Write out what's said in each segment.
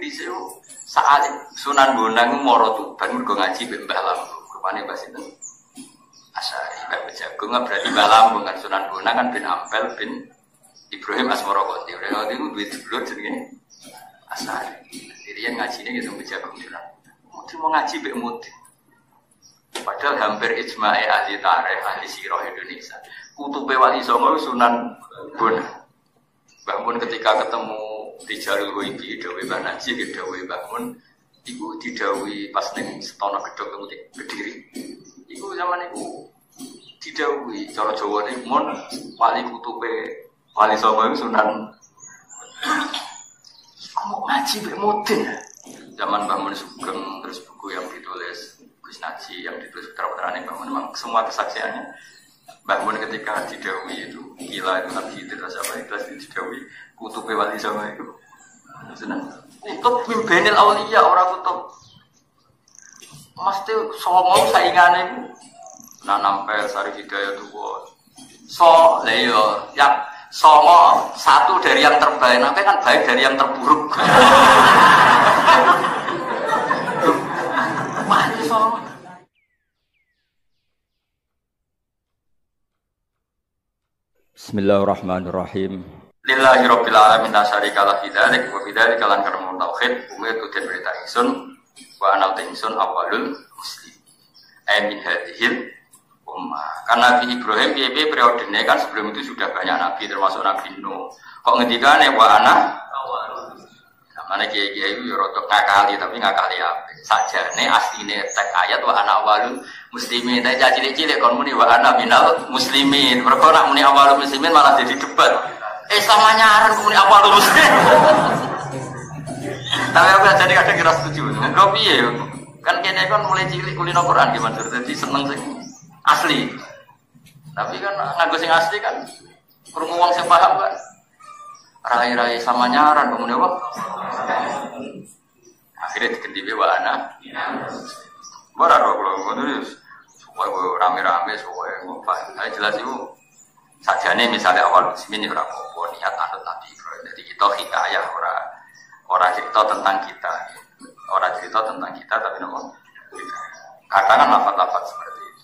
di sini saat Sunan Bonang moro Tuban mergo ngaji mbek Mbah Lambung. Rupane Mbah sinten? Asy'ari Mbah Jagung berarti Mbah Lambung kan Sunan Bonang kan bin Ampel bin Ibrahim Asmorokoti. Udah itu duit dulur jenenge Asy'ari. Jadi yang ngajine gitu Mbah Jagung Sunan. Mesti mau ngaji mbek mudi. Padahal hampir ijma'i ahli tarikh, ahli sirah Indonesia. Kutube Wali Songo Sunan Bonang. Mbah Mun ketika ketemu di Jalul Hoibi, dawuh Mbah Naji, dawuh Mbah Mun, iku didhawuhi pas ning Setono Gedhog teng Kediri. Iku zaman iku didhawuhi cara Jawane mun wali kutube Wali Songo Sunan. Kamu ngaji mbek mudin. Zaman Mbah Mun Sugeng terus buku yang ditulis Gus Naji yang ditulis putra-putrane Mbah Mun, memang semua kesaksiannya Mbah Mun ketika didhawuhi itu gila itu Nabi terus apa itu didhawuhi kutube Wali Songo itu. Senang. Kutub mimbenil auliya orang kutub. Mesti songo saingane iku. Nah nampel Sari Hidayah tuwa. So leyo ya songo satu dari yang terbaik, nanti kan baik dari yang terburuk. Wali songo. Bismillahirrahmanirrahim. Lillahi rabbil alamin nasyarika la fidzalik wa fidzalika lan karmun tauhid umitu den berita ingsun wa ana ingsun awalul muslim min hadhil ummah. Karena Nabi Ibrahim piye periodenya kan sebelum itu sudah banyak nabi termasuk Nabi Nuh. Kok ngendikane wa ana awalul. Namane kiai-kiai itu rada ngakali tapi ngakali apik. Sajane asline tek ayat wa ana awalul muslimin. Tapi cilik-cilik kon muni wa ana minal muslimin. Mergo nek muni awalul muslimin malah jadi debat. Sama nyaran kemudian apa lu mesti? Tapi aku jadi kadang kira setuju. Enggak piye? Kan kene kan mulai cilik kulino Quran gimana? Jadi seneng sing asli. Tapi kan nganggo sing asli kan krungu wong sing paham kan. Rai-rai sama nyaran kemudian apa? Akhirnya diganti wa ana. Ora kok terus supaya rame-rame supaya paham. Jelas itu sajane misalnya awal muslimin ora apa niat anut Nabi Ibrahim. Jadi kita hikayah ora cerita tentang kita. Ora cerita tentang kita tapi nopo? Katakan lafaz-lafaz seperti itu.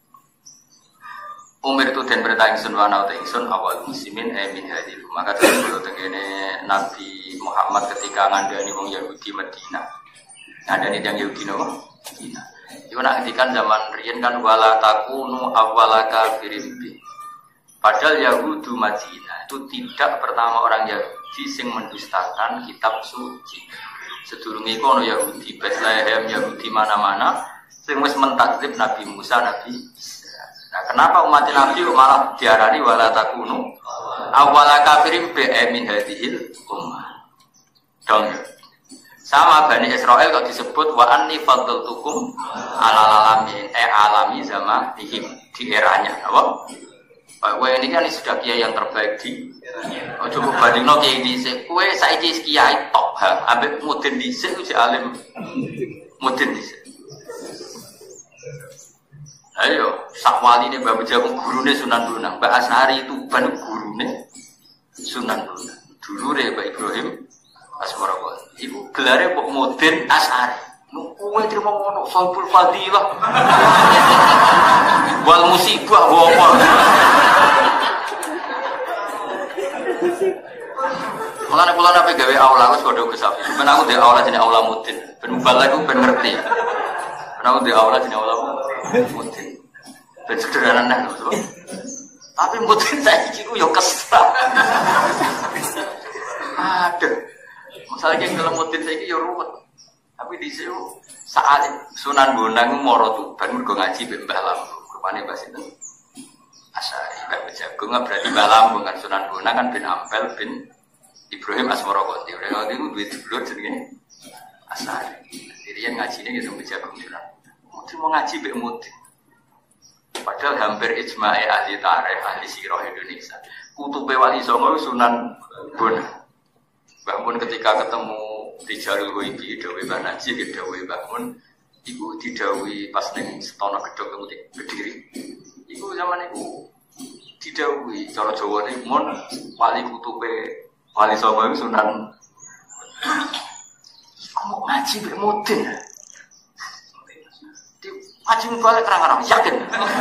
Umir itu dan perintah ingsun wa ana ingsun awal muslimin min hadil. Maka terus tengene Nabi Muhammad ketika ngandani wong Yahudi Madinah. Ngandani yang Yahudi nopo? Madinah. Iku nak ngendikan zaman riyen kan wala takunu awwala kafirin. Padahal Yahudu Madinah itu tidak pertama orang Yahudi yang mendustakan kitab suci. Sedurunge iku ana Yahudi Bethlehem, Yahudi mana-mana sing wis mentakzib Nabi Musa, Nabi Isa. Nah, kenapa umat Nabi malah diarani wala takunu awwala kafirin bi min hadhil ummah. Dong. Sama Bani Israel kok disebut wa anni faddaltukum alal alamin, alami zaman di eranya, apa? Pak ini kan sudah kiai yang terbaik di. Oh, coba bandingno kiai dhisik. Kowe saiki kiai top, ambek mudin dhisik uji alim. Mudin dhisik. Ayo, sak waline Mbah Jagung gurune Sunan Bonang, Mbak Asy'ari itu ban gurune Sunan Bonang. Dulure Mbak Ibrahim Asmorokoti. Iku gelare kok mudin Asy'ari. Kowe terima ngono Saiful Fadilah. Wal musibah apa? Mulane kula nape gawe aula wis padha Gus Safi. Ben aku ndek aula jenenge aula mudin. Ben mubal iku ben ngerti. Ben aku ndek aula jenenge aula mudin. Ben sederhana lho. Tapi mudin saiki ku yo kesel. Aduh. Masalah iki kalau mudin saiki yo ruwet. Tapi di sini saat Sunan Bonang moro Tuban mergo ngaji mbek Mbah Lambung. Rupane Mbah sinten? Asy'ari Mbah Jagung berarti Mbah Lambung kan Sunan Bonang kan bin Ampel bin Ibrahim Asmorokoti. Udah itu duit dulur jenenge Asy'ari. Jadi yang ngajine gitu Mbah Jagung Sunan. Mesti mau ngaji mbek mudi. Padahal hampir ijma'i ahli tarikh, ahli sirah Indonesia. Kutube Wali Songo Sunan Bonang. Mbah Mun ketika ketemu di Jalul Hoibi, dawuh Mbah Naji, dawuh Mbah Mun, iku didhawuhi pas ning Setono Gedhog teng Kediri. Iku zaman iku didhawuhi cara Jawane mun wali kutube Wali Songo Sunan Kamu ngaji mbek mudin. Ngaji balik orang-orang yakin.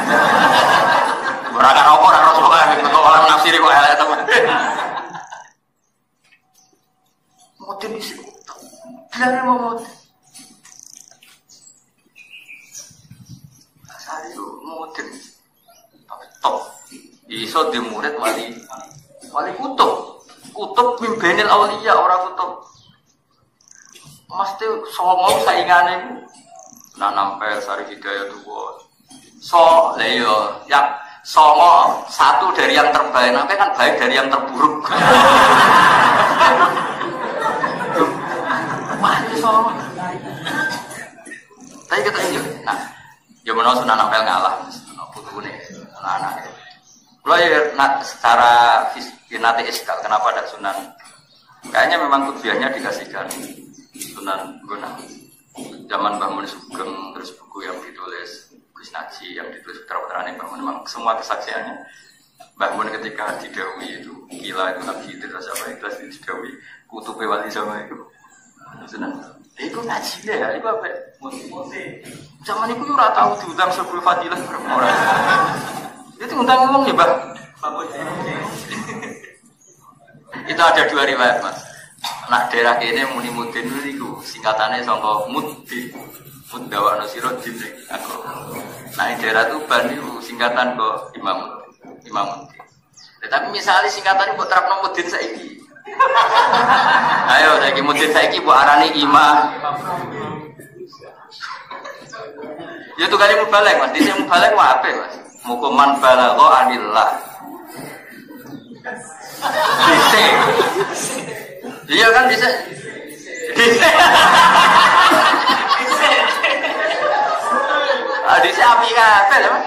Orang-orang Rasulullah kok orang nafsiri kok elek teman. Mudin isi. Bilane mau mudin. Asal itu mudin. Tapi top. Iso di murid wali kutub. Kutub mimbenil auliya orang kutub. Mesti songo saingane iku. Nah nampel Sari Hidayah tuh leyo yang songo satu dari yang terbaik, nampel kan baik dari yang terburuk. Wah ini songo. Tapi kita ini, nah, ya menurut Sunan Ampel ngalah, putu nih, anak-anak. Kalau ya secara nanti iskal, kenapa ada Sunan? Kayaknya memang kubiahnya dikasihkan Sunan Gunung. Zaman Mbah Mun Sugeng, terus buku yang ditulis Gus Naji, yang ditulis putra-putranya Mbah Mun, memang semua kesaksiannya Mbah Mun ketika didhawuhi itu gila itu Nabi terus apa ikhlas didhawuhi kutube wali sama itu seneng itu ngaji deh ya itu apa zaman itu ora tau diundang sebelum fadilah orang itu undang ngomong ya Mbah itu ada dua riwayat Mas. Nak daerah ini muni mudin itu singkatannya sangka mudin mudawa nasiro din aku. Nah daerah Tuban itu singkatan kok imam mudin. Tetapi misalnya singkatan buat terapno mudin saiki. Ayo saiki mudin saiki buat arani imam. Ya tuh kali mubalek Mas, di sini mubalek apa Mas? Mukuman balagho anillah. Bisa. Iya kan bisa. Bisa api kabeh lho.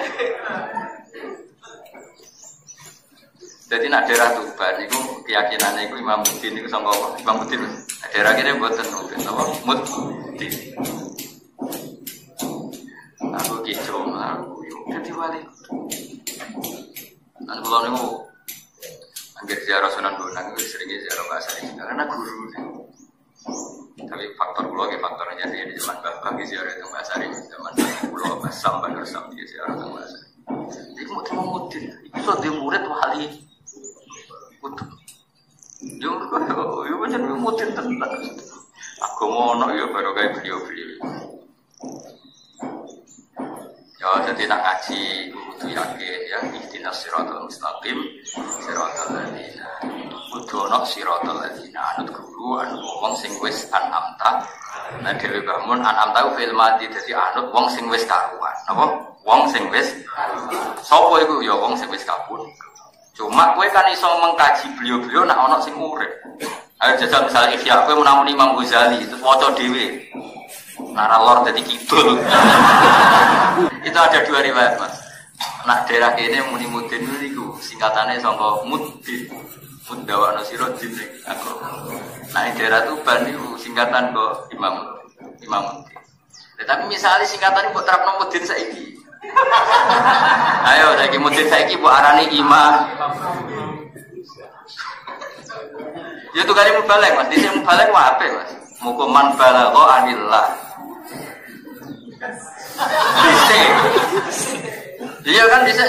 Jadi nak daerah Tuban itu keyakinannya itu Imam Mudin itu sangka Imam Mudin. Daerah kene mboten mudin apa? Mudin. Aku kicu aku dadi wali. Nang kula niku anggere ziarah Sunan Bonang itu sering ziarah bahasa ini karena guru. Tapi faktor kula ge faktornya di zaman Bapak ge ziarah itu bahasa ini zaman kula pas sampai bersama di ziarah itu bahasa. Iku mau mudin. Iku so di murid wali. Kudu. Yo pancen mudin tenan. Aku ngono ya baru kayak beliau-beliau. Ya jadi nak ngaji kudu yakin ya ihdinas siratal mustaqim siratal ladzina kudu ana siratal ladzina anut guru anut wong sing wis anamta. Nah dhewe bangun anamta fil mati dadi anut wong sing wis karuan napa wong sing wis sapa iku ya wong sing wis kabun. Cuma kowe kan iso mengkaji beliau-beliau nak ana sing urip. Ayo jajal misal Ihya kowe menawa Imam Ghazali terus waca dhewe naralor jadi kidul. Itu ada dua riwayat Mas. Nak daerah ini muni mudin niku singkatannya sangka mudin. Mudawa nasiro din aku. Nah daerah Tuban niku singkatan kok Imam Mudin. Tetapi misalnya singkatan buat terapno mudin saiki. Ayo saiki mudin saiki buat arani imam. Ya tuh kali mubalek Mas. Di sini mubalek apa Mas? Mukuman balagho anillah. Bisa. Iya kan bisa.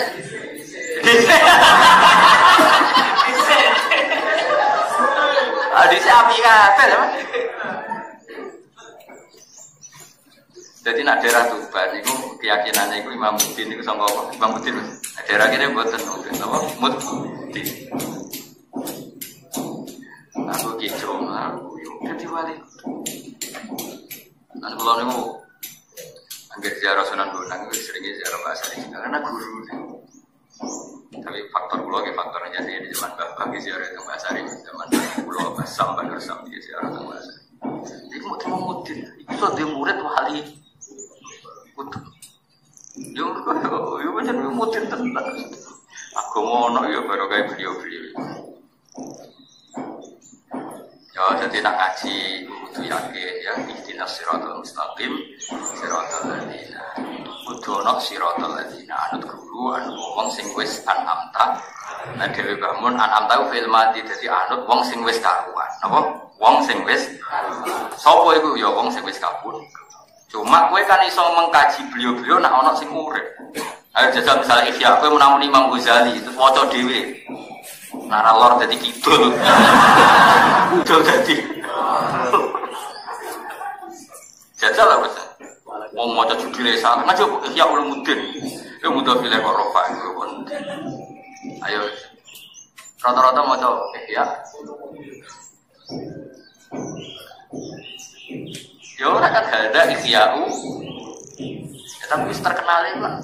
Bisa api kabeh lho. Jadi nak daerah Tuban itu keyakinannya itu Imam Mudin itu sangka Imam Mudin. Daerah kene mboten mudin apa? Mudin. Aku kicu aku yo dadi wali. Nang kula niku anggere ziarah Sunan Bonang itu sering ziarah bahasa ini karena guru. Tapi faktor kula ge faktornya di zaman Bapak ge ziarah itu bahasa ini zaman kula pas sampai bersama di ziarah itu bahasa. Iku mau terima mudin. Iku so di murid wali. Kudu. Yo pancen mudin tenan. Aku ngono ya baru kayak beliau-beliau. Ya jadi nak ngaji kudu yakin ya ihdinas siratal mustaqim siratal ladzina kudu ana siratal ladzina anut guru anut wong sing wis anamta. Nah dhewe bangun anamta fil mati dadi anut wong sing wis karuan napa Wong sing wis sapa iku ya wong sing wis kabur. Cuma kowe kan iso mengkaji beliau-beliau nek ana sing urip. Ayo jajal misalnya Ihya kowe menamuni Imam Ghazali terus waca dhewe. Nara lor dadi kidul. Kidul dadi. Jajal lah wis. Wong maca judule sak ngaji Ihya Ulumuddin. Yo mudah pilih kok rofa iku pun. Ayo. Rata-rata maca Ihya. Ya ora kan ada Ihya'u. Ya tapi wis terkenal iki, Pak.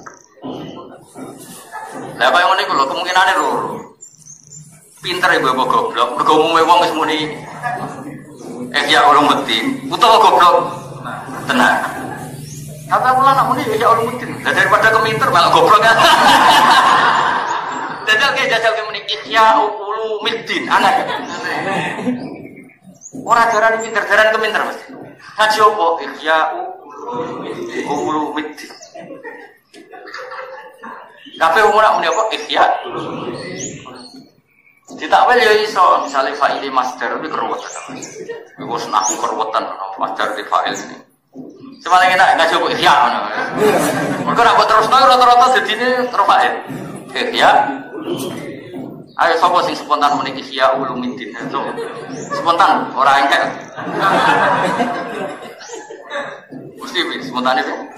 Lah kaya ngene iku lho kemungkinane loro. Pinter ya bapak goblok, mergo umume wong wis muni Ihya Ulumuddin, utawa goblok tenan. Tapi aku lah nak muni Ihya Ulumuddin, daripada keminter malah goblok kan. Jajal ke muni Ihya Ulumuddin, aneh. Ora jaran pinter, jaran keminter mesti. Ngaji opo? Ihya Ulumuddin. Tapi umur nak muni apa? Ihya. Ditakwil ya iso, misalnya fa'ili master itu keruwetan. Iku senang keruwetan master di fa'il ini. Semalang enak ngaji opo Ihya ngono. Mergo nek terusno rata-rata dadine terfa'il. Ihya. Ayo sapa sing spontan muni Ihya Ulumuddin. Spontan ora engkel. Mesti spontan itu.